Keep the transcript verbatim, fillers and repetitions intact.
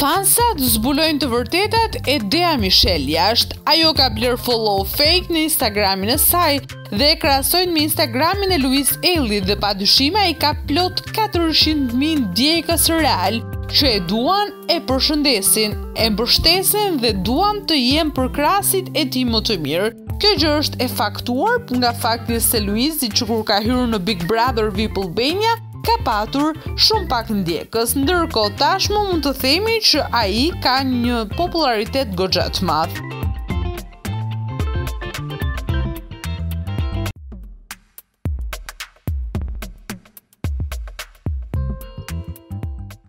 Fansat zbulojnë të vërtetat e Dea Michelle jashtë. Ajo ka bler follow fake në Instagramin e saj dhe e krahasojnë me Instagramin e Louise Ailey dhe padyshime ai ka plot katërqind mijë ndjekës real që e duan, e përshëndesin, e mbështesin dhe duan të jenë përkrasit e tij më të mirë. Kjo gjë është e faktuar nga fakti se Louise, që kur ka hyrë në Big Brother V I P Albania, ka patur shumë pak ndjekës, ndërkohë tashmë mund të themi që ai ka një popularitet goxha të madh.